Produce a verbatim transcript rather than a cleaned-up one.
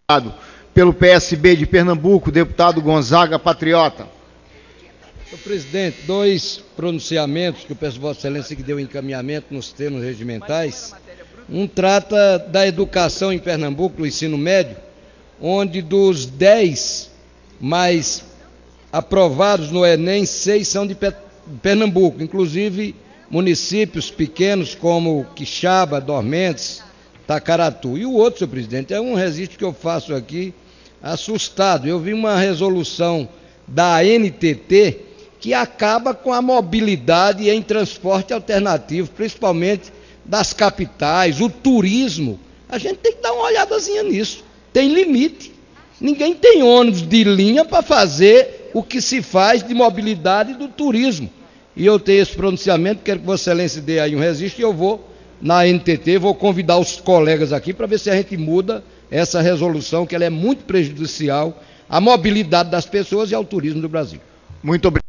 Pelo P S B de Pernambuco, deputado Gonzaga Patriota. Senhor presidente, dois pronunciamentos que eu peço a Vossa Excelência que deu encaminhamento nos termos regimentais. Um trata da educação em Pernambuco, do ensino médio, onde dos dez mais aprovados no Enem, seis são de Pernambuco, inclusive municípios pequenos como Quixaba, Dormentes, Tacaratu. E o outro, senhor presidente, é um registro que eu faço aqui, assustado. Eu vi uma resolução da A N T T que acaba com a mobilidade em transporte alternativo, principalmente das capitais, o turismo. A gente tem que dar uma olhadazinha nisso. Tem limite. Ninguém tem ônibus de linha para fazer o que se faz de mobilidade do turismo. E eu tenho esse pronunciamento, quero que Vossa Excelência dê aí um registro, e eu vou na A N T T, vou convidar os colegas aqui para ver se a gente muda essa resolução, que ela é muito prejudicial à mobilidade das pessoas e ao turismo do Brasil. Muito obrigado.